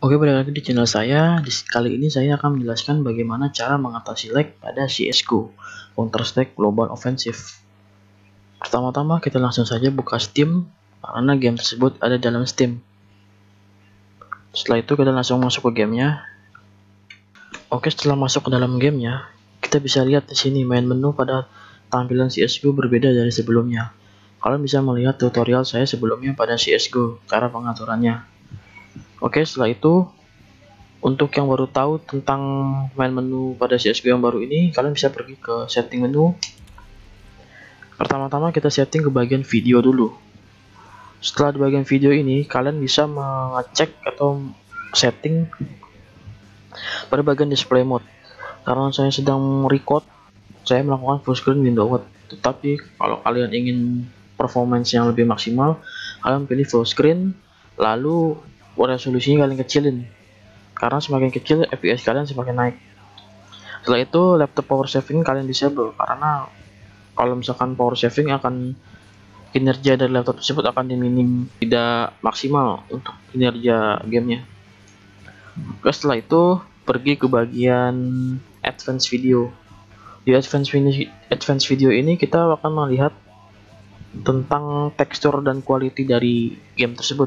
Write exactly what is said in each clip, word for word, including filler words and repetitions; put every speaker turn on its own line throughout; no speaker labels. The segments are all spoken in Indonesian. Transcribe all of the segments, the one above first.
Oke, balik lagi di channel saya. Di kali ini saya akan menjelaskan bagaimana cara mengatasi lag pada C S G O, Counter-Strike Global Offensive. Pertama-tama kita langsung saja buka Steam, karena game tersebut ada dalam Steam. Setelah itu kita langsung masuk ke gamenya. Oke, setelah masuk ke dalam gamenya, kita bisa lihat di sini main menu pada tampilan C S G O berbeda dari sebelumnya. Kalian bisa melihat tutorial saya sebelumnya pada C S G O, cara pengaturannya. Oke, setelah itu untuk yang baru tahu tentang main menu pada C S G O yang baru ini, kalian bisa pergi ke setting menu. Pertama-tama kita setting ke bagian video dulu. Setelah di bagian video ini, kalian bisa mengecek atau setting pada bagian display mode. Karena saya sedang record, saya melakukan full screen window mode. Tetapi kalau kalian ingin performance yang lebih maksimal, kalian pilih full screen, lalu resolusinya kalian kecilin, karena semakin kecil F P S kalian semakin naik. Setelah itu laptop power saving kalian disable, karena kalau misalkan power saving akan kinerja dari laptop tersebut akan diminim, tidak maksimal untuk kinerja gamenya. Oke, setelah itu pergi ke bagian advanced video. Di advanced video, advanced video ini kita akan melihat tentang tekstur dan quality dari game tersebut.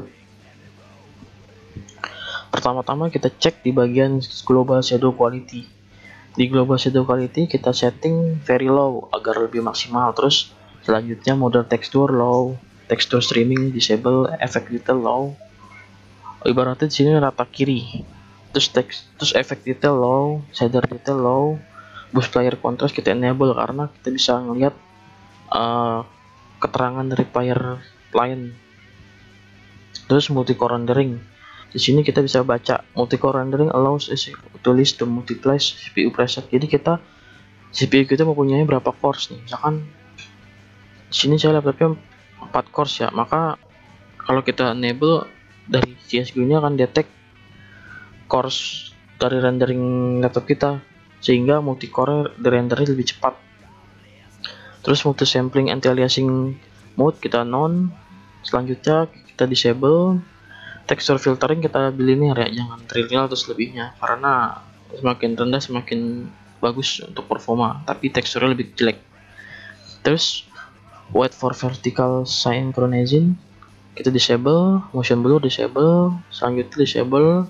Pertama-tama kita cek di bagian global shadow quality. Di global shadow quality kita setting very low agar lebih maksimal. Terus selanjutnya mode tekstur low, tekstur streaming disable, effect detail low. Ibaratnya di sini rata kiri. Terus teks, terus effect detail low, shader detail low, boost player contrast kita enable karena kita bisa ngelihat uh, keterangan dari player lain. Terus multi core rendering. Di sini kita bisa baca multi-core rendering allows us to list to multiply C P U preset. Jadi kita C P U kita mempunyai berapa cores nih. Misalkan di sini saya laptopnya empat cores ya, maka kalau kita enable dari C S G O nya akan detect cores dari rendering laptop kita, sehingga multi-core direndering lebih cepat. Terus multi sampling anti-aliasing mode kita non. Selanjutnya kita disable. Tekstur filtering kita linear ya, jangan trivial terus lebihnya, karena semakin rendah semakin bagus untuk performa, tapi teksturnya lebih jelek. Terus wait for vertical synchronizing kita disable, motion blur disable, selanjutnya disable.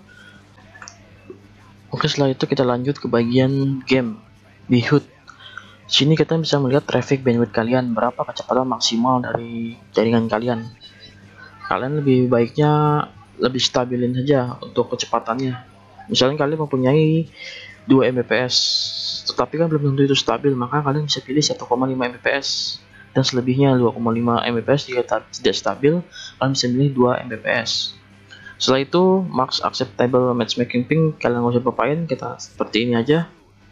Oke, setelah itu kita lanjut ke bagian game. Di H U D sini kita bisa melihat traffic bandwidth kalian, berapa kecepatan maksimal dari jaringan kalian. Kalian lebih baiknya lebih stabilin saja untuk kecepatannya. Misalnya kalian mempunyai dua M B P S, tetapi kan belum tentu itu stabil, maka kalian bisa pilih satu koma lima M B P S, dan selebihnya dua koma lima M B P S. Jika tidak stabil, kalian bisa pilih dua M B P S. Setelah itu max acceptable matchmaking ping kalian nggak usah papain, kita seperti ini aja.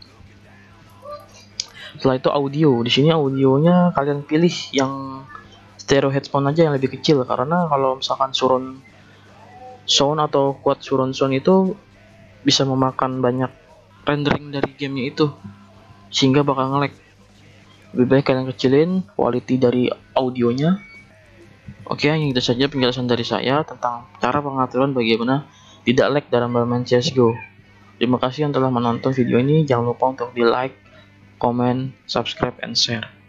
Setelah itu audio, di sini audionya kalian pilih yang stereo headphone aja yang lebih kecil, karena kalau misalkan surround sound atau quad surround sound itu bisa memakan banyak rendering dari gamenya itu, sehingga bakal nge-lag. Lebih baik kalian kecilin quality dari audionya. Oke, yang itu saja penjelasan dari saya tentang cara pengaturan bagaimana tidak lag dalam bermain C S G O. Terima kasih yang telah menonton video ini. Jangan lupa untuk di like, comment, subscribe, and share.